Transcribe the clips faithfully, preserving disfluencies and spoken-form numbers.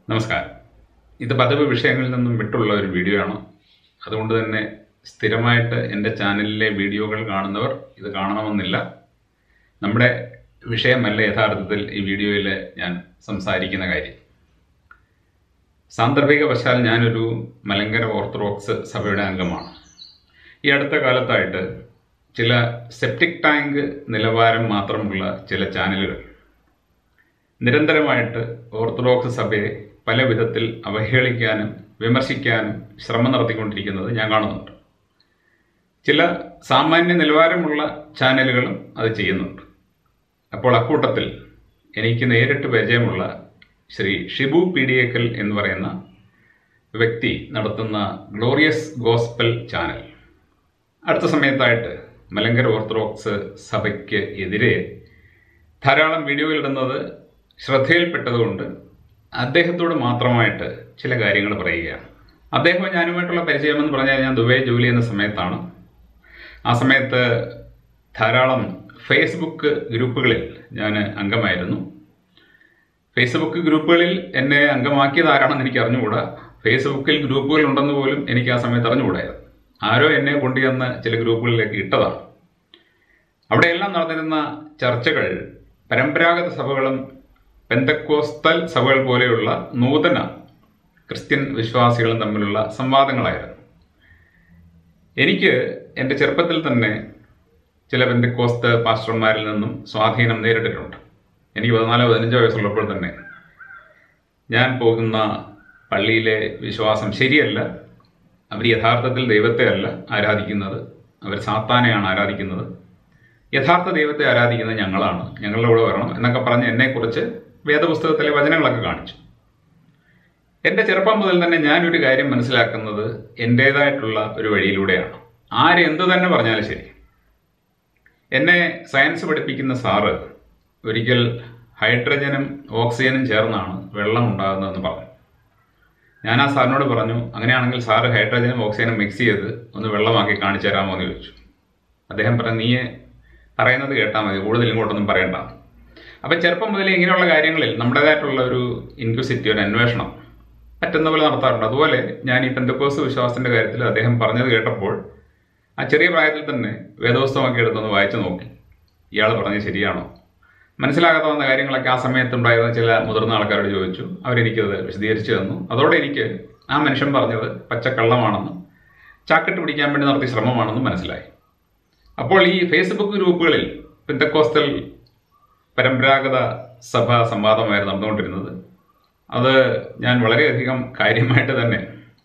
നമസ്കാരം. ഇത് പതിവ് വിഷയങ്ങളിൽ നിന്നും വിട്ടുള്ള ഒരു വീഡിയോ ആണ്. അതുകൊണ്ട് തന്നെ സ്ഥിരമായിട്ട് എൻ്റെ ചാനലിലെ വീഡിയോകൾ കാണുന്നവർ ഇത് കാണണമെന്നില്ല. നമ്മുടെ വിഷയമല്ല യഥാർത്ഥത്തിൽ ഈ വീഡിയോയിൽ ഞാൻ സംസാരിക്കുന്ന കാര്യം. സാന്ദർഭികവശാൽ ഞാനൊരു മലങ്കര ഓർത്തഡോക്സ് സഭയുടെ അംഗമാണ്. ഈ അടുത്ത കാലത്തായിട്ട് ചില സെപ്റ്റിക് ടാങ്ക് നിലവാരം മാത്രമുള്ള ചില ചാനലുകൾ നിരന്തരമായിട്ട് ഓർത്തഡോക്സ് സഭയെ പല വിധത്തിൽ അവഹേളിക്കാനും വിമർശിക്കാനും ശ്രമം നടത്തിക്കൊണ്ടിരിക്കുന്നത് ഞാൻ കാണുന്നുണ്ട്. ചില സാമാന്യ നിലവാരമുള്ള ചാനലുകളും അത് ചെയ്യുന്നുണ്ട്. അപ്പോൾ അക്കൂട്ടത്തിൽ എനിക്ക് നേരിട്ട് പരിചയമുള്ള ശ്രീ ഷിബു പീഡിയേക്കൽ എന്ന് പറയുന്ന വ്യക്തി നടത്തുന്ന ഗ്ലോറിയസ് ഗോസ്പൽ ചാനൽ അടുത്ത സമയത്തായിട്ട് മലങ്കര ഓർത്തഡോക്സ് സഭയ്ക്ക് എതിരെ ധാരാളം വീഡിയോകൾ ഇടുന്നത് ശ്രദ്ധയിൽപ്പെട്ടതുകൊണ്ട് അദ്ദേഹത്തോട് മാത്രമായിട്ട് ചില കാര്യങ്ങൾ പറയുകയാണ്. അദ്ദേഹം ഞാനുമായിട്ടുള്ള പരിചയമെന്ന് പറഞ്ഞാൽ ഞാൻ ദുബൈ ജോലി ചെയ്യുന്ന സമയത്താണ്. ആ സമയത്ത് ധാരാളം ഫേസ്ബുക്ക് ഗ്രൂപ്പുകളിൽ ഞാൻ അംഗമായിരുന്നു. ഫേസ്ബുക്ക് ഗ്രൂപ്പുകളിൽ എന്നെ അംഗമാക്കിയത് ആരാണെന്ന് എനിക്ക് അറിഞ്ഞുകൂടാ. ഫേസ്ബുക്കിൽ ഗ്രൂപ്പുകൾ ഉണ്ടെന്ന് പോലും എനിക്ക് ആ സമയത്ത് അറിഞ്ഞുകൂടായിരുന്നു. ആരോ എന്നെ കൊണ്ടുചെന്ന് ചില ഗ്രൂപ്പുകളിലേക്ക് ഇട്ടതാണ്. അവിടെയെല്ലാം നടന്നിരുന്ന ചർച്ചകൾ പരമ്പരാഗത സഭകളും പെന്തക്കോസ്തൽ സഭകൾ പോലെയുള്ള നൂതന ക്രിസ്ത്യൻ വിശ്വാസികളും തമ്മിലുള്ള സംവാദങ്ങളായിരുന്നു. എനിക്ക് എൻ്റെ ചെറുപ്പത്തിൽ തന്നെ ചില പെന്തക്കോസ്ത് പാസ്റ്റർമാരിൽ നിന്നും സ്വാധീനം നേരിട്ടിട്ടുണ്ട്. എനിക്ക് പതിനാലോ പതിനഞ്ചോ വയസ്സുള്ളപ്പോൾ തന്നെ ഞാൻ പോകുന്ന പള്ളിയിലെ വിശ്വാസം ശരിയല്ല, അവർ യഥാർത്ഥത്തിൽ ദൈവത്തെ അല്ല ആരാധിക്കുന്നത്, അവർ സാത്താനെയാണ് ആരാധിക്കുന്നത്, യഥാർത്ഥ ദൈവത്തെ ആരാധിക്കുന്നത് ഞങ്ങളാണ്, ഞങ്ങളുടെ കൂടെ വരണം എന്നൊക്കെ പറഞ്ഞ് എന്നെക്കുറിച്ച് വേദപുസ്തകത്തിലെ വചനങ്ങളൊക്കെ കാണിച്ചു. എൻ്റെ ചെറുപ്പം മുതൽ തന്നെ ഞാനൊരു കാര്യം മനസ്സിലാക്കുന്നത് എൻ്റേതായിട്ടുള്ള ഒരു വഴിയിലൂടെയാണ്. ആരെന്ത് തന്നെ പറഞ്ഞാലും ശരി. എന്നെ സയൻസ് പഠിപ്പിക്കുന്ന സാറ് ഒരിക്കൽ ഹൈഡ്രജനും ഓക്സിജനും ചേർന്നാണ് വെള്ളം ഉണ്ടാകുന്നതെന്ന് പറഞ്ഞു. ഞാൻ ആ സാറിനോട് പറഞ്ഞു, അങ്ങനെയാണെങ്കിൽ സാറ് ഹൈഡ്രജനും ഓക്സിജനും മിക്സ് ചെയ്ത് ഒന്ന് വെള്ളമാക്കി കാണിച്ചു തരാമോ എന്ന് ചോദിച്ചു. അദ്ദേഹം പറഞ്ഞു, നീ പറയുന്നത് കേട്ടാൽ മതി, കൂടുതൽ ഇങ്ങോട്ടൊന്നും പറയണ്ട. അപ്പം ചെറുപ്പം മുതലേ ഇങ്ങനെയുള്ള കാര്യങ്ങളിൽ നമ്മുടേതായിട്ടുള്ള ഒരു ഇൻക്വിസിറ്റി, ഒരു അന്വേഷണം പറ്റുന്ന പോലെ നടത്താറുണ്ട്. അതുപോലെ ഞാൻ ഈ പെന്തക്കോസ്ത് വിശ്വാസത്തിൻ്റെ കാര്യത്തിൽ അദ്ദേഹം പറഞ്ഞത് കേട്ടപ്പോൾ ആ ചെറിയ പ്രായത്തിൽ തന്നെ വേദപുസ്തകമൊക്കെ എടുത്തൊന്ന് വായിച്ചു നോക്കി. ഇയാൾ പറഞ്ഞത് ശരിയാണോ? മനസ്സിലാകാത്ത വന്ന കാര്യങ്ങളൊക്കെ ആ സമയത്തുണ്ടായിരുന്ന ചില മുതിർന്ന ആൾക്കാരോട് ചോദിച്ചു. അവരെനിക്കത് വിശദീകരിച്ചു തന്നു. അതോടെ എനിക്ക് ആ മനുഷ്യൻ പറഞ്ഞത് പച്ചക്കള്ളമാണെന്നും ചാക്കിട്ട് പിടിക്കാൻ വേണ്ടി നടത്തിയ ശ്രമമാണെന്നും മനസ്സിലായി. അപ്പോൾ ഈ ഫേസ്ബുക്ക് ഗ്രൂപ്പുകളിൽ പെന്തക്കോസ്തൽ പരമ്പരാഗത സഭ സംവാദമായിരുന്നു നടന്നുകൊണ്ടിരുന്നത്. അത് ഞാൻ വളരെയധികം കാര്യമായിട്ട് തന്നെ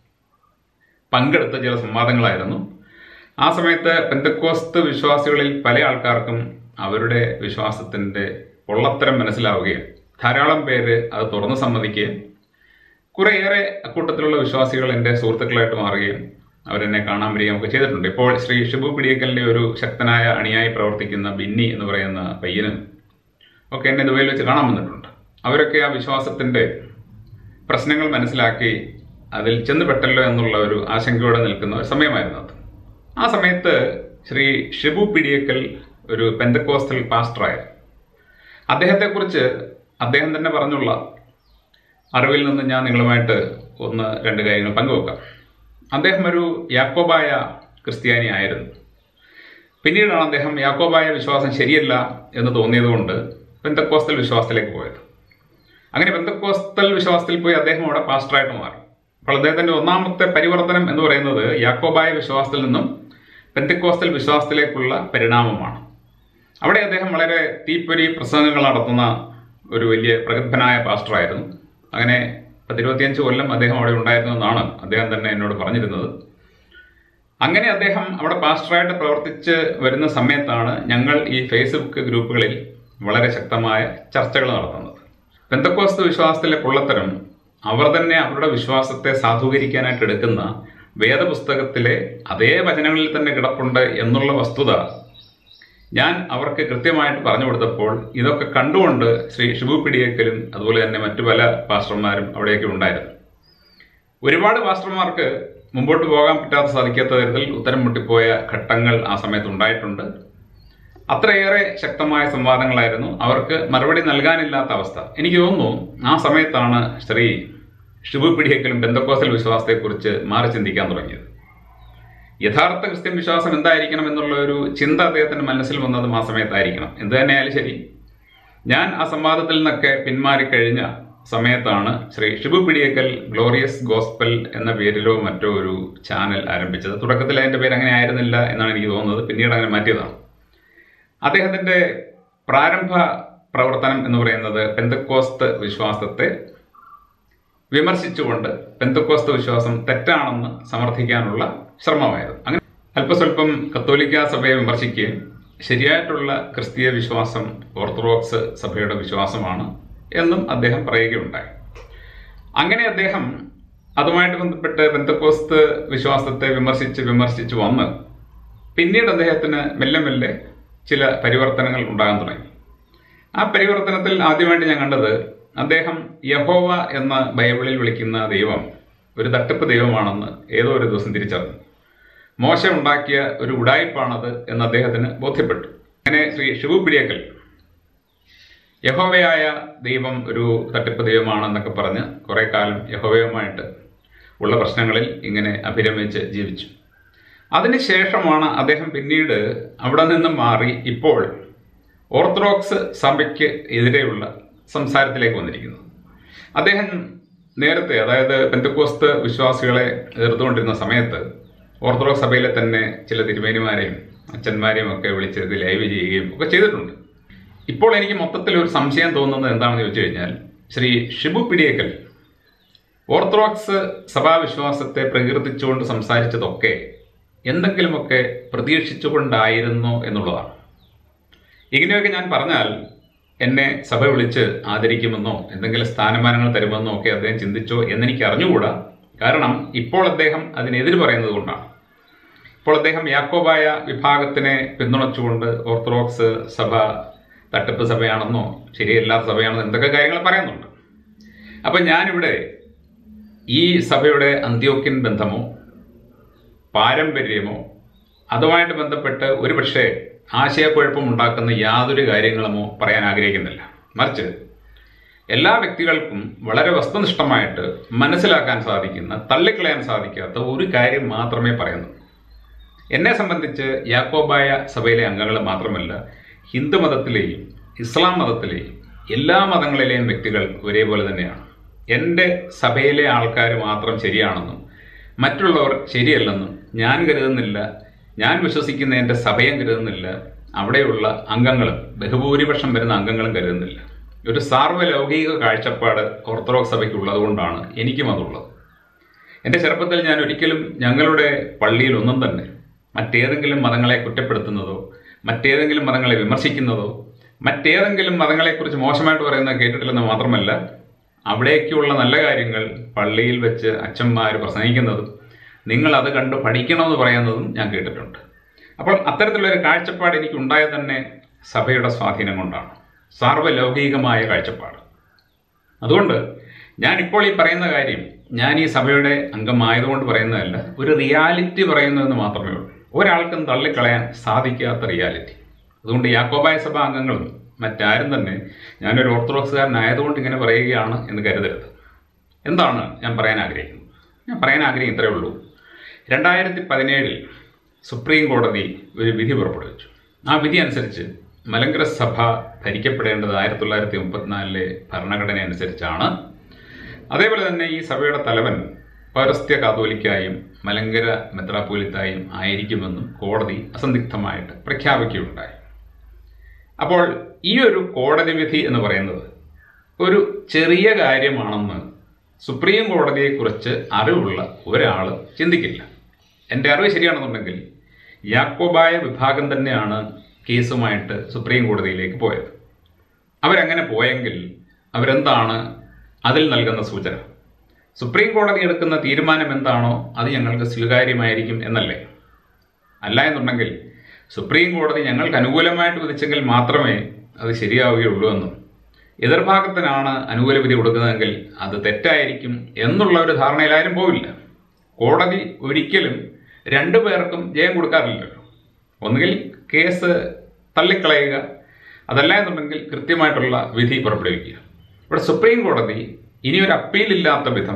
പങ്കെടുത്ത ചില സംവാദങ്ങളായിരുന്നു. ആ സമയത്ത് പെന്തക്കോസ്ത് വിശ്വാസികളിൽ പല ആൾക്കാർക്കും അവരുടെ വിശ്വാസത്തിൻ്റെ പൊള്ളത്തരം മനസ്സിലാവുകയും ധാരാളം പേര് അത് തുറന്ന് സമ്മതിക്കുകയും കുറേയേറെ അക്കൂട്ടത്തിലുള്ള വിശ്വാസികൾ എൻ്റെ സുഹൃത്തുക്കളായിട്ട് മാറുകയും അവരെന്നെ കാണാൻ വരികയും ഒക്കെ ചെയ്തിട്ടുണ്ട്. ഇപ്പോൾ ശ്രീ ഷിബു പീഡിയേക്കലിൻ്റെ ഒരു ശക്തനായ അണിയായി പ്രവർത്തിക്കുന്ന ബിന്നി എന്ന് പറയുന്ന പയ്യനും ഒക്കെ എന്നെ ദുബൈയിൽ വെച്ച് കാണാൻ വന്നിട്ടുണ്ട്. അവരൊക്കെ ആ വിശ്വാസത്തിൻ്റെ പ്രശ്നങ്ങൾ മനസ്സിലാക്കി അതിൽ ചെന്നുപെട്ടല്ലോ എന്നുള്ള ഒരു ആശങ്കയോടെ നിൽക്കുന്ന ഒരു സമയമായിരുന്നു അത്. ആ സമയത്ത് ശ്രീ ഷിബു പീഡിയേക്കൽ ഒരു പെന്തക്കോസ്റ്റൽ പാസ്റ്ററായിരുന്നു. അദ്ദേഹത്തെക്കുറിച്ച് അദ്ദേഹം തന്നെ പറഞ്ഞുള്ള അറിവിൽ നിന്ന് ഞാൻ നിങ്ങളുമായിട്ട് ഒന്ന് രണ്ട് കാര്യങ്ങൾ പങ്കുവെക്കാം. അദ്ദേഹം ഒരു യാക്കോബായ ക്രിസ്ത്യാനി ആയിരുന്നു. പിന്നീടാണ് അദ്ദേഹം യാക്കോബായ വിശ്വാസം ശരിയല്ല എന്ന് തോന്നിയതുകൊണ്ട് പെന്തക്കോസ്തൽ വിശ്വാസത്തിലേക്ക് പോയത്. അങ്ങനെ പെന്തക്കോസ്തൽ വിശ്വാസത്തിൽ പോയി അദ്ദേഹം അവിടെ പാസ്റ്ററായിട്ട് മാറി. അപ്പോൾ അദ്ദേഹത്തിൻ്റെ ഒന്നാമത്തെ പരിവർത്തനം എന്ന് പറയുന്നത് യാക്കോബായ വിശ്വാസത്തിൽ നിന്നും പെന്തക്കോസ്തൽ വിശ്വാസത്തിലേക്കുള്ള പരിണാമമാണ്. അവിടെ അദ്ദേഹം വളരെ തീപ്പൊരി പ്രസംഗങ്ങൾ നടത്തുന്ന ഒരു വലിയ പ്രഗത്ഭനായ പാസ്റ്ററായിരുന്നു. അങ്ങനെ പത്തിരുപത്തിയഞ്ച് കൊല്ലം അദ്ദേഹം അവിടെ ഉണ്ടായിരുന്നു എന്നാണ് അദ്ദേഹം തന്നെ എന്നോട് പറഞ്ഞിരുന്നത്. അങ്ങനെ അദ്ദേഹം അവിടെ പാസ്റ്ററായിട്ട് പ്രവർത്തിച്ച് വരുന്ന സമയത്താണ് ഞങ്ങൾ ഈ ഫേസ്ബുക്ക് ഗ്രൂപ്പുകളിൽ വളരെ ശക്തമായ ചർച്ചകൾ നടത്തുന്നത്. പെന്തക്കോസ്ത് വിശ്വാസത്തിലെ പൊള്ളത്തരം അവർ തന്നെ അവരുടെ വിശ്വാസത്തെ സാധൂകരിക്കാനായിട്ട് എടുക്കുന്ന വേദപുസ്തകത്തിലെ അതേ വചനങ്ങളിൽ തന്നെ കിടപ്പുണ്ട് എന്നുള്ള വസ്തുത ഞാൻ അവർക്ക് കൃത്യമായിട്ട് പറഞ്ഞു കൊടുത്തപ്പോൾ ഇതൊക്കെ കണ്ടുകൊണ്ട് ശ്രീ ഷിബു പീഡിയേക്കലും അതുപോലെ തന്നെ മറ്റു പല പാസ്റ്റർമാരും അവിടെയൊക്കെ ഉണ്ടായിരുന്നു. ഒരുപാട് പാസ്റ്റർമാർക്ക് മുമ്പോട്ട് പോകാൻ പറ്റാത്ത സാധിക്കാത്ത തരത്തിൽ ഉത്തരം മുട്ടിപ്പോയ ഘട്ടങ്ങൾ ആ സമയത്ത് ഉണ്ടായിട്ടുണ്ട്. അത്രയേറെ ശക്തമായ സംവാദങ്ങളായിരുന്നു. അവർക്ക് മറുപടി നൽകാനില്ലാത്ത അവസ്ഥ. എനിക്ക് തോന്നുന്നു ആ സമയത്താണ് ശ്രീ ഷിബു പിടിയേക്കലും പെന്തക്കോസ്റ്റൽ വിശ്വാസത്തെക്കുറിച്ച് മാറി ചിന്തിക്കാൻ തുടങ്ങിയത്. യഥാർത്ഥ ക്രിസ്ത്യൻ വിശ്വാസം എന്തായിരിക്കണം എന്നുള്ള ഒരു ചിന്ത അദ്ദേഹത്തിന്റെ മനസ്സിൽ വന്നത് ആ സമയത്തായിരിക്കണം. എന്ത് തന്നെയായാലും ശരി, ഞാൻ ആ സംവാദത്തിൽ നിന്നൊക്കെ പിന്മാറിക്കഴിഞ്ഞ സമയത്താണ് ശ്രീ ഷിബു പിടിയേക്കൽ ഗ്ലോറിയസ് ഗോസ്പൽ എന്ന പേരിലോ മറ്റോ ഒരു ചാനൽ ആരംഭിച്ചത്. തുടക്കത്തിൽ അതിൻ്റെ പേര് അങ്ങനെ ആയിരുന്നില്ല എന്നാണ് എനിക്ക് തോന്നുന്നത്, പിന്നീട് അങ്ങനെ മാറ്റിയതാണ്. അദ്ദേഹത്തിന്റെ പ്രാരംഭ പ്രവർത്തനം എന്ന് പറയുന്നത് പെന്തക്കോസ്ത് വിശ്വാസത്തെ വിമർശിച്ചുകൊണ്ട് പെന്തക്കോസ്ത് വിശ്വാസം തെറ്റാണെന്ന് സമർത്ഥിക്കാനുള്ള ശ്രമമായിരുന്നു. അങ്ങനെ അല്പസ്വല്പം കത്തോലിക്ക സഭയെ വിമർശിക്കുകയും ശരിയായിട്ടുള്ള ക്രിസ്തീയ വിശ്വാസം ഓർത്തഡോക്സ് സഭയുടെ വിശ്വാസമാണ് എന്നും അദ്ദേഹം പറയുകയുണ്ടായി. അങ്ങനെ അദ്ദേഹം അതുമായിട്ട് ബന്ധപ്പെട്ട് പെന്തക്കോസ്ത് വിശ്വാസത്തെ വിമർശിച്ച് വിമർശിച്ച് വന്ന് പിന്നീട് അദ്ദേഹത്തിന് മെല്ലെ മെല്ലെ ചില പരിവർത്തനങ്ങൾ ഉണ്ടാകാൻ തുടങ്ങി. ആ പരിവർത്തനത്തിൽ ആദ്യമായിട്ട് ഞാൻ കണ്ടത് അദ്ദേഹം യഹോവ എന്ന ബൈബിളിൽ വിളിക്കുന്ന ദൈവം ഒരു തട്ടിപ്പ് ദൈവമാണെന്ന് ഏതോ ഒരു ദിവസം തിരിച്ചറിഞ്ഞു. മോശ ഉണ്ടാക്കിയ ഒരു ഉടായിപ്പാണത് എന്ന് അദ്ദേഹത്തിന് ബോധ്യപ്പെട്ടു. അങ്ങനെ ശ്രീ ഷിബു പിടിയേക്കൽ യഹോവയായ ദൈവം ഒരു തട്ടിപ്പ് ദൈവമാണെന്നൊക്കെ പറഞ്ഞ് കുറെ കാലം യഹോവയുമായിട്ട് ഉള്ള പ്രശ്നങ്ങളിൽ ഇങ്ങനെ അഭിരമിച്ച് ജീവിച്ചു. അതിനുശേഷമാണ് അദ്ദേഹം പിന്നീട് അവിടെ നിന്നും മാറി ഇപ്പോൾ ഓർത്തഡോക്സ് സഭയ്ക്ക് എതിരെയുള്ള സംസാരത്തിലേക്ക് വന്നിരിക്കുന്നത്. അദ്ദേഹം നേരത്തെ, അതായത് പെന്തക്കോസ്ത് വിശ്വാസികളെ എതിർത്തുകൊണ്ടിരുന്ന സമയത്ത് ഓർത്തഡോക്സ് സഭയിലെ തന്നെ ചില തിരുമേനിമാരെയും അച്ഛന്മാരെയും ഒക്കെ വിളിച്ച് ഇത് ലൈവ് ചെയ്യുകയും ഒക്കെ ചെയ്തിട്ടുണ്ട്. ഇപ്പോൾ എനിക്ക് മൊത്തത്തിൽ ഒരു സംശയം തോന്നുന്നത് എന്താണെന്ന് ചോദിച്ചു കഴിഞ്ഞാൽ, ശ്രീ ഷിബു പിടിയേക്കൽ ഓർത്തഡോക്സ് സഭാവിശ്വാസത്തെ പ്രകീർത്തിച്ചുകൊണ്ട് സംസാരിച്ചതൊക്കെ എന്തെങ്കിലുമൊക്കെ പ്രതീക്ഷിച്ചുകൊണ്ടായിരുന്നു എന്നുള്ളതാണ്. ഇങ്ങനെയൊക്കെ ഞാൻ പറഞ്ഞാൽ എന്നെ സഭ വിളിച്ച് ആദരിക്കുമെന്നോ എന്തെങ്കിലും സ്ഥാനമാനങ്ങൾ തരുമെന്നോ ഒക്കെ അദ്ദേഹം ചിന്തിച്ചോ എന്നെനിക്ക് അറിഞ്ഞുകൂടാ. കാരണം ഇപ്പോൾ അദ്ദേഹം അതിനെതിര് പറയുന്നത് കൊണ്ടാണ്. ഇപ്പോൾ അദ്ദേഹം യാക്കോബായ വിഭാഗത്തിനെ പിന്തുണച്ചുകൊണ്ട് ഓർത്തഡോക്സ് സഭ തട്ടിപ്പ് സഭയാണെന്നോ ശരിയല്ലാത്ത സഭയാണെന്നോ എന്തൊക്കെ കാര്യങ്ങൾ പറയുന്നുണ്ട്. അപ്പം ഞാനിവിടെ ഈ സഭയുടെ അന്ത്യോക്യൻ ബന്ധമോ പാരമ്പര്യമോ അതുമായിട്ട് ബന്ധപ്പെട്ട് ഒരുപക്ഷെ ആശയക്കുഴപ്പം ഉണ്ടാക്കുന്ന യാതൊരു കാര്യങ്ങളുമോ പറയാൻ ആഗ്രഹിക്കുന്നില്ല. മറിച്ച് എല്ലാ വ്യക്തികൾക്കും വളരെ വസ്തുനിഷ്ഠമായിട്ട് മനസ്സിലാക്കാൻ സാധിക്കുന്ന, തള്ളിക്കളയാൻ സാധിക്കാത്ത ഒരു കാര്യം മാത്രമേ പറയുന്നു. എന്നെ സംബന്ധിച്ച് യാക്കോബായ സഭയിലെ അംഗങ്ങൾ മാത്രമല്ല, ഹിന്ദു മതത്തിലെയും ഇസ്ലാം മതത്തിലെയും എല്ലാ മതങ്ങളിലെയും വ്യക്തികൾ ഒരേപോലെ തന്നെയാണ്. എൻ്റെ സഭയിലെ ആൾക്കാർ മാത്രം ശരിയാണെന്നും മറ്റുള്ളവർ ശരിയല്ലെന്നും ഞാൻ കരുതുന്നില്ല. ഞാൻ വിശ്വസിക്കുന്ന എൻ്റെ സഭയും കരുതുന്നില്ല. അവിടെയുള്ള അംഗങ്ങളും, ബഹുഭൂരിപക്ഷം വരുന്ന അംഗങ്ങളും കരുതുന്നില്ല. ഒരു സാർവലൗകിക കാഴ്ചപ്പാട് ഓർത്തഡോക്സ് സഭയ്ക്ക് ഉള്ളതുകൊണ്ടാണ് എനിക്കും അതുള്ളത്. എൻ്റെ ചെറുപ്പത്തിൽ ഞാൻ ഒരിക്കലും ഞങ്ങളുടെ പള്ളിയിൽ ഒന്നും തന്നെ മറ്റേതെങ്കിലും മതങ്ങളെ കുറ്റപ്പെടുത്തുന്നതോ മറ്റേതെങ്കിലും മതങ്ങളെ വിമർശിക്കുന്നതോ മറ്റേതെങ്കിലും മതങ്ങളെക്കുറിച്ച് മോശമായിട്ട് പറയുന്നത് കേട്ടിട്ടില്ലെന്ന് മാത്രമല്ല, അവിടേക്കുള്ള നല്ല കാര്യങ്ങൾ പള്ളിയിൽ വെച്ച് അച്ഛന്മാർ പ്രസംഗിക്കുന്നതും നിങ്ങൾ അത് കണ്ട് പഠിക്കണമെന്ന് പറയുന്നതും ഞാൻ കേട്ടിട്ടുണ്ട്. അപ്പോൾ അത്തരത്തിലുള്ളൊരു കാഴ്ചപ്പാട് എനിക്കുണ്ടായത് തന്നെ സഭയുടെ സ്വാധീനം കൊണ്ടാണ്, സാർവലൗകികമായ കാഴ്ചപ്പാട്. അതുകൊണ്ട് ഞാനിപ്പോൾ ഈ പറയുന്ന കാര്യം ഞാൻ ഈ സഭയുടെ അംഗമായതുകൊണ്ട് പറയുന്നതല്ല, ഒരു റിയാലിറ്റി പറയുന്നതെന്ന് മാത്രമേ ഉള്ളൂ. ഒരാൾക്കും തള്ളിക്കളയാൻ സാധിക്കാത്ത റിയാലിറ്റി. അതുകൊണ്ട് യാക്കോബായ സഭ അംഗങ്ങളും മറ്റാരും തന്നെ ഞാനൊരു ഓർത്തഡോക്സുകാരനായതുകൊണ്ട് ഇങ്ങനെ പറയുകയാണ് എന്ന് കരുതരുത്. എന്താണ് ഞാൻ പറയാൻ ആഗ്രഹിക്കുന്നത്? ഞാൻ പറയാൻ ആഗ്രഹിക്കും ഇത്രയേ ഉള്ളൂ. രണ്ടായിരത്തി പതിനേഴിൽ സുപ്രീം കോടതി ഒരു വിധി പുറപ്പെടുവിച്ചു. ആ വിധി അനുസരിച്ച് മലങ്കര സഭ ഭരിക്കപ്പെടേണ്ടത് ആയിരത്തി തൊള്ളായിരത്തി മുപ്പത്തിനാലിലെ ഭരണഘടന അനുസരിച്ചാണ്. അതേപോലെ തന്നെ ഈ സഭയുടെ തലവൻ പൗരസ്ത്യ കാതോലിക്കായും മലങ്കര മെത്രാപ്പോലിത്തായും ആയിരിക്കുമെന്നും കോടതി അസന്ദിഗ്ധമായിട്ട് പ്രഖ്യാപിക്കുകയുണ്ടായി. അപ്പോൾ ഈ ഒരു കോടതി വിധി എന്ന് പറയുന്നത് ഒരു ചെറിയ കാര്യമാണെന്ന് സുപ്രീം കോടതിയെക്കുറിച്ച് അറിവുള്ള ഒരാൾ ചിന്തിക്കില്ല. എൻ്റെ അറിവ് ശരിയാണെന്നുണ്ടെങ്കിൽ യാക്കോബായ വിഭാഗം തന്നെയാണ് കേസുമായിട്ട് സുപ്രീം കോടതിയിലേക്ക് പോയത്. അവരങ്ങനെ പോയെങ്കിൽ അവരെന്താണ് അതിൽ നൽകുന്ന സൂചന? സുപ്രീം കോടതി എടുക്കുന്ന തീരുമാനം എന്താണോ അത് ഞങ്ങൾക്ക് സ്വീകാര്യമായിരിക്കും എന്നല്ലേ? അല്ല എന്നുണ്ടെങ്കിൽ സുപ്രീം കോടതി ഞങ്ങൾക്ക് അനുകൂലമായിട്ട് വിധിച്ചെങ്കിൽ മാത്രമേ അത് ശരിയാവുകയുള്ളൂ എന്നും എതിർഭാഗത്തിനാണ് അനുകൂല വിധി കൊടുക്കുന്നതെങ്കിൽ അത് തെറ്റായിരിക്കും എന്നുള്ള ഒരു ധാരണയിലാരും പോവില്ല. കോടതി ഒരിക്കലും രണ്ടു പേർക്കും ജയം കൊടുക്കാറില്ലല്ലോ. ഒന്നുകിൽ കേസ് തള്ളിക്കളയുക, അതല്ല എന്നുണ്ടെങ്കിൽ കൃത്യമായിട്ടുള്ള വിധി പുറപ്പെടുവിക്കുക. ഇവിടെ സുപ്രീം കോടതി ഇനിയൊരു അപ്പീലില്ലാത്ത വിധം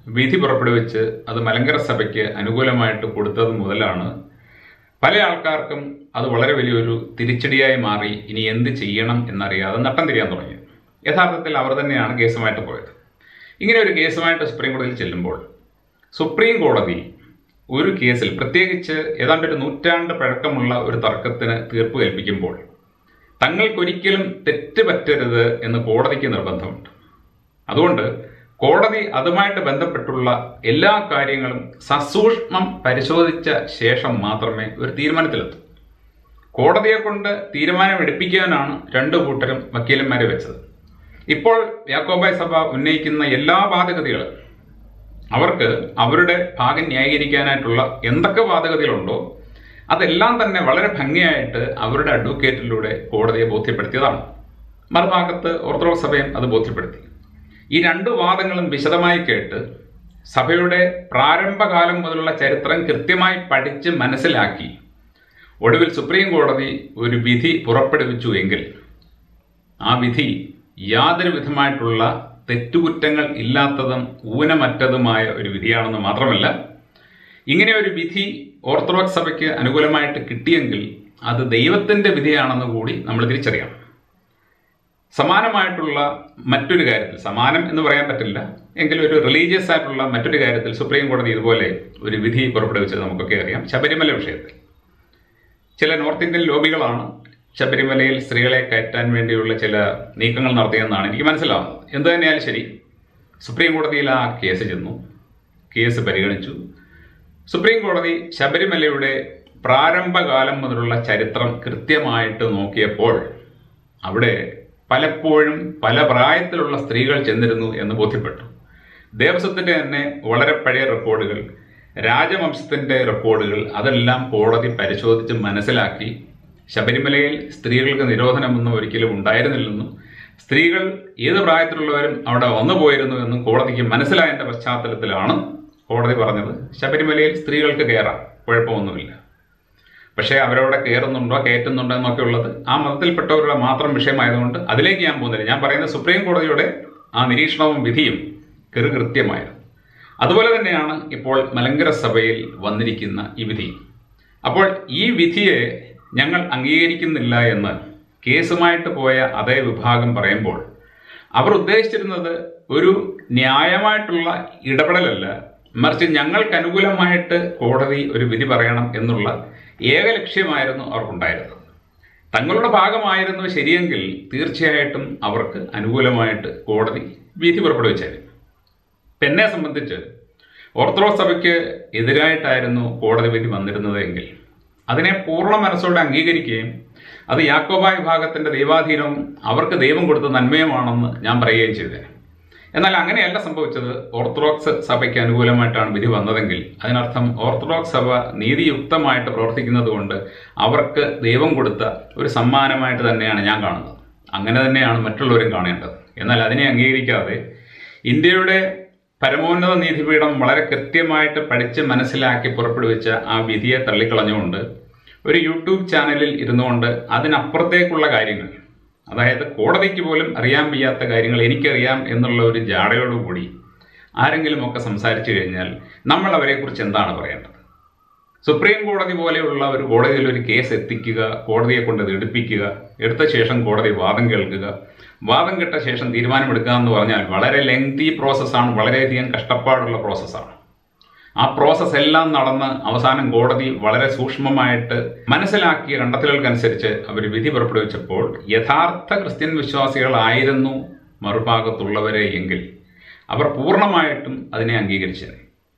വിധി പുറപ്പെടുവിച്ച് അത് മലങ്കര സഭയ്ക്ക് അനുകൂലമായിട്ട് കൊടുത്തത് മുതലാണ് പല ആൾക്കാർക്കും അത് വളരെ വലിയൊരു തിരിച്ചടിയായി മാറി ഇനി എന്ത് ചെയ്യണം എന്നറിയാതെ നട്ടം തിരിയാൻ തുടങ്ങി. യഥാർത്ഥത്തിൽ അവർ തന്നെയാണ് കേസുമായിട്ട് പോയത്. ഇങ്ങനെ ഒരു കേസുമായിട്ട് സുപ്രീം കോടതിയിൽ ചെല്ലുമ്പോൾ സുപ്രീം കോടതി ഒരു കേസിൽ, പ്രത്യേകിച്ച് ഏതാണ്ട് ഒരു നൂറ്റാണ്ട് പഴക്കമുള്ള ഒരു തർക്കത്തിന് തീർപ്പ് കൽപ്പിക്കുമ്പോൾ തങ്ങൾക്കൊരിക്കലും തെറ്റ് പറ്റരുത് എന്ന് കോടതിക്ക് നിർബന്ധമുണ്ട്. അതുകൊണ്ട് കോടതി അതുമായിട്ട് ബന്ധപ്പെട്ടുള്ള എല്ലാ കാര്യങ്ങളും സസൂക്ഷ്മം പരിശോധിച്ച ശേഷം മാത്രമേ ഒരു തീരുമാനത്തിലെത്തൂ. കോടതിയെ കൊണ്ട് തീരുമാനം എടുപ്പിക്കാനാണ് രണ്ടു കൂട്ടരും വക്കീലന്മാരെ വെച്ചത്. ഇപ്പോൾ യാക്കോബായ സഭ ഉന്നയിക്കുന്ന എല്ലാ വാദഗതികളും അവർക്ക് അവരുടെ ഭാഗം ന്യായീകരിക്കാനായിട്ടുള്ള എന്തൊക്കെ വാദഗതികളുണ്ടോ അതെല്ലാം തന്നെ വളരെ ഭംഗിയായിട്ട് അവരുടെ അഡ്വക്കേറ്റിലൂടെ കോടതിയെ ബോധ്യപ്പെടുത്തിയതാണ്. മറുഭാഗത്ത് ഓർത്തഡോക്സ് സഭയും അത് ബോധ്യപ്പെടുത്തി. ഈ രണ്ട് വാദങ്ങളും വിശദമായി കേട്ട് സഭയുടെ പ്രാരംഭകാലം മുതലുള്ള ചരിത്രം കൃത്യമായി പഠിച്ച് മനസ്സിലാക്കി ഒടുവിൽ സുപ്രീം കോടതി ഒരു വിധി പുറപ്പെടുവിച്ചു എങ്കിൽ ആ വിധി യാതൊരു വിധമായിട്ടുള്ള തെറ്റുകുറ്റങ്ങൾ ഇല്ലാത്തതും ഊനമറ്റതുമായ ഒരു വിധിയാണെന്ന് മാത്രമല്ല, ഇങ്ങനെ ഒരു വിധി ഓർത്തഡോക്സ് സഭയ്ക്ക് അനുകൂലമായിട്ട് കിട്ടിയെങ്കിൽ അത് ദൈവത്തിന്റെ വിധിയാണെന്ന് കൂടി നമ്മൾ തിരിച്ചറിയണം. സമാനമായിട്ടുള്ള മറ്റൊരു കാര്യത്തിൽ, സമാനം എന്ന് പറയാൻ പറ്റില്ല എങ്കിലും ഒരു റിലീജിയസ് ആയിട്ടുള്ള മറ്റൊരു കാര്യത്തിൽ സുപ്രീം കോടതി ഇതുപോലെ ഒരു വിധി പുറപ്പെടുവിച്ചത് നമുക്കൊക്കെ അറിയാം. ശബരിമല വിഷയത്തിൽ ചില നോർത്ത് ഇന്ത്യൻ ലോബികളാണ് ശബരിമലയിൽ സ്ത്രീകളെ കയറ്റാൻ വേണ്ടിയുള്ള ചില നീക്കങ്ങൾ നടത്തിയെന്നാണ് എനിക്ക് മനസ്സിലാവുന്നത്. എന്തു തന്നെയാലും ശരി, സുപ്രീം കോടതിയിൽ ആ കേസ് ചെന്നു. കേസ് പരിഗണിച്ചു. സുപ്രീം കോടതി ശബരിമലയുടെ പ്രാരംഭകാലം മുതലുള്ള ചരിത്രം കൃത്യമായിട്ട് നോക്കിയപ്പോൾ അവിടെ പലപ്പോഴും പല പ്രായത്തിലുള്ള സ്ത്രീകൾ ചെന്നിരുന്നു എന്ന് ബോധ്യപ്പെട്ടു. ദേവസ്വത്തിന്റെ തന്നെ വളരെ പഴയ റെക്കോർഡുകൾ, രാജവംശത്തിന്റെ റെക്കോർഡുകൾ അതെല്ലാം കോടതി പരിശോധിച്ച് മനസ്സിലാക്കി ശബരിമലയിൽ സ്ത്രീകൾക്ക് നിരോധനമൊന്നും ഒരിക്കലും ഉണ്ടായിരുന്നില്ലെന്നും സ്ത്രീകൾ ഏത് പ്രായത്തിലുള്ളവരും അവിടെ വന്നു പോയിരുന്നു എന്നും കോടതിക്ക് മനസ്സിലായതിന്റെ പശ്ചാത്തലത്തിലാണ് കോടതി പറഞ്ഞത് ശബരിമലയിൽ സ്ത്രീകൾക്ക് കയറാം, കുഴപ്പമൊന്നുമില്ല. പക്ഷേ അവരവിടെ കയറുന്നുണ്ടോ കയറ്റുന്നുണ്ടോ എന്നൊക്കെ ഉള്ളത് ആ മതത്തിൽപ്പെട്ടവരുടെ മാത്രം വിഷയമായതുകൊണ്ട് അതിലേക്ക് ഞാൻ പോകുന്നില്ല. ഞാൻ പറയുന്നത് സുപ്രീം കോടതിയുടെ ആ നിരീക്ഷണവും വിധിയും കൃത്യമായിരുന്നു. അതുപോലെ തന്നെയാണ് ഇപ്പോൾ മലങ്കര സഭയിൽ വന്നിരിക്കുന്ന ഈ വിധി. അപ്പോൾ ഈ വിധിയെ ഞങ്ങൾ അംഗീകരിക്കുന്നില്ല എന്ന് കേസുമായിട്ട് പോയ അതേ വിഭാഗം പറയുമ്പോൾ അവർ ഉദ്ദേശിച്ചിരുന്നത് ഒരു ന്യായമായിട്ടുള്ള ഇടപെടലല്ല, മറിച്ച് ഞങ്ങൾക്ക് അനുകൂലമായിട്ട് കോടതി ഒരു വിധി പറയണം എന്നുള്ള ഏക ലക്ഷ്യമായിരുന്നു അവർക്കുണ്ടായിരുന്നത്. തങ്ങളുടെ ഭാഗമായിരുന്നു ശരിയെങ്കിൽ തീർച്ചയായിട്ടും അവർക്ക് അനുകൂലമായിട്ട് കോടതി വിധി പുറപ്പെടുവിച്ചായിരുന്നു. എന്നെ സംബന്ധിച്ച് ഓർത്തഡോക്സ് സഭയ്ക്ക് എതിരായിട്ടായിരുന്നു കോടതി വിധി വന്നിരുന്നത് എങ്കിൽ അതിനെ പൂർണ്ണ മനസ്സോടെ അംഗീകരിക്കുകയും അത് യാക്കോബായ വിഭാഗത്തിന്റെ ദൈവാധീനവും അവർക്ക് ദൈവം കൊടുത്ത നന്മയുമാണെന്ന് ഞാൻ പറയുകയും ചെയ്തേനെ. എന്നാൽ അങ്ങനെയല്ല സംഭവിച്ചത്. ഓർത്തഡോക്സ് സഭയ്ക്ക് അനുകൂലമായിട്ടാണ് വിധി വന്നതെങ്കിൽ അതിനർത്ഥം ഓർത്തഡോക്സ് സഭ നീതിയുക്തമായിട്ട് പ്രവർത്തിക്കുന്നത് കൊണ്ട് അവർക്ക് ദൈവം കൊടുത്ത ഒരു സമ്മാനമായിട്ട് തന്നെയാണ് ഞാൻ കാണുന്നത്. അങ്ങനെ തന്നെയാണ് മറ്റുള്ളവരും കാണേണ്ടത്. എന്നാൽ അതിനെ അംഗീകരിക്കാതെ ഇന്ത്യയുടെ പരമോന്നത നീതിപീഠം വളരെ കൃത്യമായിട്ട് പഠിച്ച് മനസ്സിലാക്കി പുറപ്പെടുവിച്ച ആ വിധിയെ തള്ളിക്കളഞ്ഞുകൊണ്ട് ഒരു യൂട്യൂബ് ചാനലിൽ ഇരുന്നുകൊണ്ട് അതിനപ്പുറത്തേക്കുള്ള കാര്യങ്ങൾ, അതായത് കോടതിക്ക് പോലും അറിയാൻ വയ്യാത്ത കാര്യങ്ങൾ എനിക്കറിയാം എന്നുള്ള ഒരു ജാടയോടുകൂടി ആരെങ്കിലുമൊക്കെ സംസാരിച്ചു കഴിഞ്ഞാൽ നമ്മൾ അവരെക്കുറിച്ച് എന്താണ് പറയേണ്ടത്? സുപ്രീം കോടതി പോലെയുള്ള ഒരു കോടതിയിൽ ഒരു കേസ് എത്തിക്കുക, കോടതിയെ കൊണ്ട് ഇത് എടുപ്പിക്കുക, എടുത്ത ശേഷം കോടതി വാദം കേൾക്കുക, വാദം കേട്ട ശേഷം തീരുമാനമെടുക്കുക എന്ന് പറഞ്ഞാൽ വളരെ ലെങ്തി പ്രോസസ്സാണ്, വളരെയധികം കഷ്ടപ്പാടുള്ള പ്രോസസ്സാണ്. ആ പ്രോസസ്സ് എല്ലാം നടന്ന് അവസാനം കോടതി വളരെ സൂക്ഷ്മമായിട്ട് മനസ്സിലാക്കിയ കണ്ടെത്തലുകൾക്കനുസരിച്ച് അവർ വിധി പുറപ്പെടുവിച്ചപ്പോൾ യഥാർത്ഥ ക്രിസ്ത്യൻ വിശ്വാസികളായിരുന്നു മറുഭാഗത്തുള്ളവരെ എങ്കിൽ അവർ പൂർണ്ണമായിട്ടും അതിനെ അംഗീകരിച്ചത്.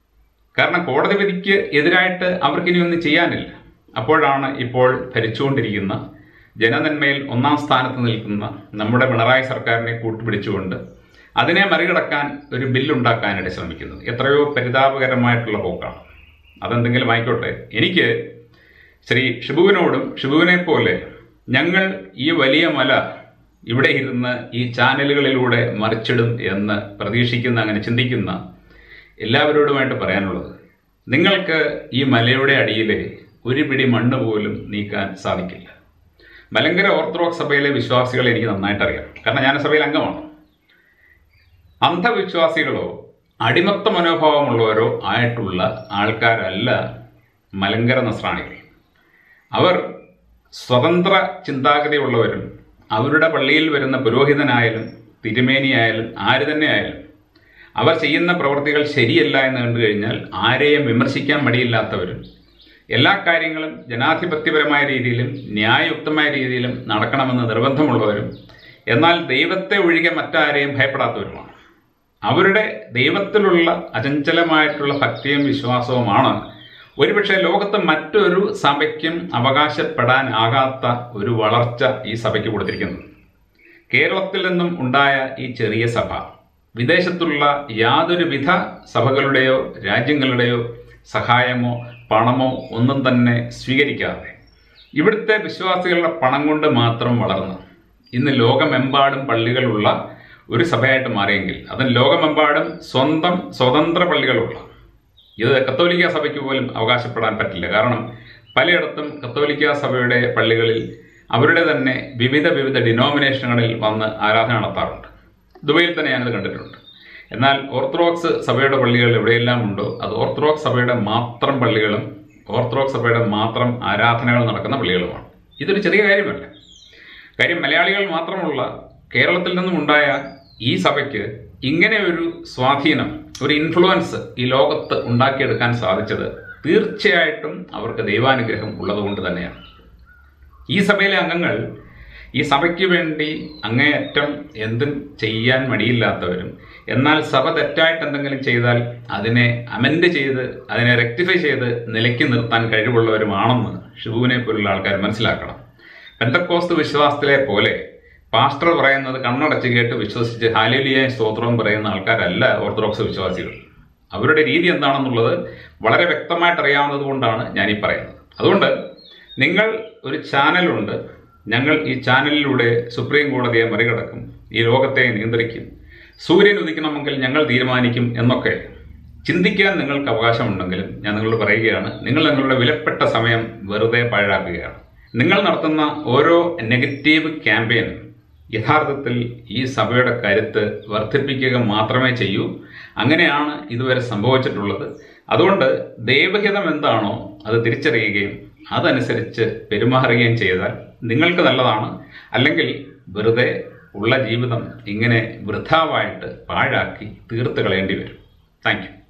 കാരണം കോടതി വിധിക്ക് എതിരായിട്ട് അവർക്കിനി ഒന്നും ചെയ്യാനില്ല. അപ്പോഴാണ് ഇപ്പോൾ ഭരിച്ചുകൊണ്ടിരിക്കുന്ന ജനനന്മയിൽ ഒന്നാം സ്ഥാനത്ത് നിൽക്കുന്ന നമ്മുടെ പിണറായി സർക്കാരിനെ കൂട്ടുപിടിച്ചുകൊണ്ട് അതിനെ മറികടക്കാൻ ഒരു ബില്ലുണ്ടാക്കാനായിട്ട് ശ്രമിക്കുന്നത്. എത്രയോ പരിതാപകരമായിട്ടുള്ള പോക്കാണ്. അതെന്തെങ്കിലും ആയിക്കോട്ടെ. എനിക്ക് ശ്രീ ഷിബുവിനോടും ഷിബുവിനെ പോലെ ഞങ്ങൾ ഈ വലിയ മല ഇവിടെ ഇരുന്ന് ഈ ചാനലുകളിലൂടെ മറിച്ചിടും എന്ന് പ്രതീക്ഷിക്കുന്ന, അങ്ങനെ ചിന്തിക്കുന്ന എല്ലാവരോടുമായിട്ട് പറയാനുള്ളത്, നിങ്ങൾക്ക് ഈ മലയുടെ അടിയിലെ ഒരു പിടി മണ്ണ് പോലും നീക്കാൻ സാധിക്കില്ല. മലങ്കര ഓർത്തഡോക്സ് സഭയിലെ വിശ്വാസികളെ എനിക്ക് നന്നായിട്ട് അറിയാം. കാരണം ഞാൻ സഭയിൽ അംഗമാണ്. അന്ധവിശ്വാസികളോ അടിമത്ത മനോഭാവമുള്ളവരോ ആയിട്ടുള്ള ആൾക്കാരല്ല മലങ്കര നസ്രാണികൾ. അവർ സ്വതന്ത്ര ചിന്താഗതിയുള്ളവരും അവരുടെ പള്ളിയിൽ വരുന്ന പുരോഹിതനായാലും തിരുമേനിയായാലും ആര് തന്നെ ആയാലും അവർ ചെയ്യുന്ന പ്രവൃത്തികൾ ശരിയല്ല എന്ന് കണ്ടു കഴിഞ്ഞാൽ ആരെയും വിമർശിക്കാൻ മടിയില്ലാത്തവരും എല്ലാ കാര്യങ്ങളും ജനാധിപത്യപരമായ രീതിയിലും ന്യായയുക്തമായ രീതിയിലും നടക്കണമെന്ന് നിർബന്ധമുള്ളവരും എന്നാൽ ദൈവത്തെ ഒഴികെ മറ്റാരെയും ഭയപ്പെടാത്തവരുമാണ്. അവരുടെ ദൈവത്തിലുള്ള അചഞ്ചലമായിട്ടുള്ള ഭക്തിയും വിശ്വാസവുമാണ് ഒരുപക്ഷെ ലോകത്ത് മറ്റൊരു സഭയ്ക്കും അവകാശപ്പെടാനാകാത്ത ഒരു വളർച്ച ഈ സഭയ്ക്ക് കൊടുത്തിരിക്കുന്നത്. കേരളത്തിൽ നിന്നും ഉണ്ടായ ഈ ചെറിയ സഭ വിദേശത്തുള്ള യാതൊരുവിധ സഭകളുടെയോ രാജ്യങ്ങളുടെയോ സഹായമോ പണമോ ഒന്നും തന്നെ സ്വീകരിക്കാതെ ഇവിടുത്തെ വിശ്വാസികളുടെ പണം കൊണ്ട് മാത്രം വളർന്ന് ഇന്ന് ലോകമെമ്പാടും പള്ളികളുള്ള ഒരു സഭയായിട്ട് മാറിയെങ്കിൽ അതും ലോകമെമ്പാടും സ്വന്തം സ്വതന്ത്ര പള്ളികളുള്ള, ഇത് കത്തോലിക്ക സഭയ്ക്ക് പോലും അവകാശപ്പെടാൻ പറ്റില്ല. കാരണം പലയിടത്തും കത്തോലിക്ക സഭയുടെ പള്ളികളിൽ അവരുടെ തന്നെ വിവിധ വിവിധ ഡിനോമിനേഷനുകളിൽ വന്ന് ആരാധന നടത്താറുണ്ട്. ദുബൈയിൽ തന്നെ ഞാനത് കണ്ടിട്ടുണ്ട്. എന്നാൽ ഓർത്തഡോക്സ് സഭയുടെ പള്ളികൾ എവിടെയെല്ലാം ഉണ്ടോ അത് ഓർത്തഡോക്സ് സഭയുടെ മാത്രം പള്ളികളും ഓർത്തഡോക്സ് സഭയുടെ മാത്രം ആരാധനകൾ നടക്കുന്ന പള്ളികളുമാണ്. ഇതൊരു ചെറിയ കാര്യമല്ല. കാര്യം മലയാളികൾ മാത്രമുള്ള കേരളത്തിൽ നിന്നും ഉണ്ടായ ഈ സഭയ്ക്ക് ഇങ്ങനെ ഒരു സ്വാധീനം, ഒരു ഇൻഫ്ലുവൻസ് ഈ ലോകത്ത് ഉണ്ടാക്കിയെടുക്കാൻ സാധിച്ചത് തീർച്ചയായിട്ടും അവർക്ക് ദൈവാനുഗ്രഹം ഉള്ളതുകൊണ്ട് തന്നെയാണ്. ഈ സഭയിലെ അംഗങ്ങൾ ഈ സഭയ്ക്ക് വേണ്ടി അങ്ങേയറ്റം എന്തും ചെയ്യാൻ മടിയില്ലാത്തവരും എന്നാൽ സഭ തെറ്റായിട്ട് എന്തെങ്കിലും ചെയ്താൽ അതിനെ അമെൻഡ് ചെയ്ത് അതിനെ റെക്ടിഫൈ ചെയ്ത് നിലയ്ക്ക് നിർത്താൻ കഴിവുള്ളവരുമാണെന്ന് ഷിബുവിനെ പോലുള്ള ആൾക്കാർ മനസ്സിലാക്കണം. പെന്തക്കോസ്ത് വിശ്വാസത്തിലെ പോലെ പാസ്റ്റർ പറയുന്നത് കണ്ണടച്ച് കേട്ട് വിശ്വസിച്ച് ഹല്ലേലൂയ സ്തോത്രം പറയുന്ന ആൾക്കാരല്ല ഓർത്തഡോക്സ് വിശ്വാസികൾ. അവരുടെ രീതി എന്താണെന്നുള്ളത് വളരെ വ്യക്തമായിട്ട് അറിയാവുന്നത് കൊണ്ടാണ് ഞാനീ പറയുന്നത്. അതുകൊണ്ട് നിങ്ങൾ ഒരു ചാനലുണ്ട്, ഞങ്ങൾ ഈ ചാനലിലൂടെ സുപ്രീം കോടതിയെ മറികടക്കും, ഈ ലോകത്തെ നിയന്ത്രിക്കും, സൂര്യൻ ഉദിക്കണമെങ്കിൽ ഞങ്ങൾ തീരുമാനിക്കും എന്നൊക്കെ ചിന്തിക്കാൻ നിങ്ങൾക്ക് അവകാശമുണ്ടെങ്കിലും ഞാൻ നിങ്ങളോട് പറയുകയാണ്, നിങ്ങൾ നിങ്ങളുടെ വിലപ്പെട്ട സമയം വെറുതെ പാഴാക്കുകയാണ്. നിങ്ങൾ നടത്തുന്ന ഓരോ നെഗറ്റീവ് ക്യാമ്പയിൻ യഥാർത്ഥത്തിൽ ഈ സഭയുടെ കരുത്ത് വർദ്ധിപ്പിക്കുക മാത്രമേ ചെയ്യൂ. അങ്ങനെയാണ് ഇതുവരെ സംഭവിച്ചിട്ടുള്ളത്. അതുകൊണ്ട് ദൈവഹിതം എന്താണോ അത് തിരിച്ചറിയുകയും അതനുസരിച്ച് പെരുമാറുകയും ചെയ്താൽ നിങ്ങൾക്ക് നല്ലതാണ്. അല്ലെങ്കിൽ വെറുതെ ഉള്ള ജീവിതം ഇങ്ങനെ വൃഥാവായിട്ട് പാഴാക്കി തീർത്ത് കളയേണ്ടി വരും. Thank U.